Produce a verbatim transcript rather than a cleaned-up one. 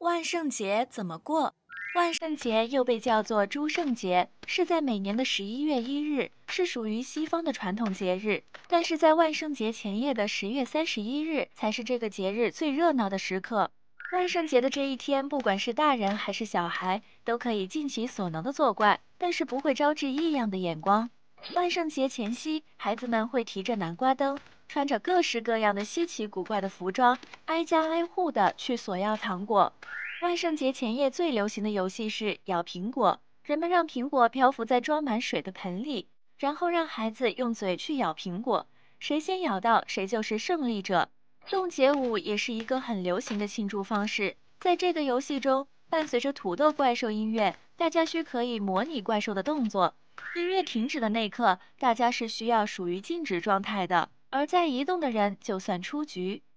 万圣节怎么过？万圣节又被叫做诸圣节，是在每年的十一月一日，是属于西方的传统节日。但是在万圣节前夜的十月三十一日，才是这个节日最热闹的时刻。万圣节的这一天，不管是大人还是小孩，都可以尽其所能的作怪，但是不会招致异样的眼光。万圣节前夕，孩子们会提着南瓜灯，穿着各式各样的稀奇古怪的服装，挨家挨户的去索要糖果。万圣节前夜最流行的游戏是咬苹果，人们让苹果漂浮在装满水的盆里，然后让孩子用嘴去咬苹果，谁先咬到谁就是胜利者。冻结舞也是一个很流行的庆祝方式，在这个游戏中，伴随着土豆怪兽音乐，大家需可以模拟怪兽的动作。音乐停止的那刻，大家是需要属于静止状态的，而在移动的人就算出局。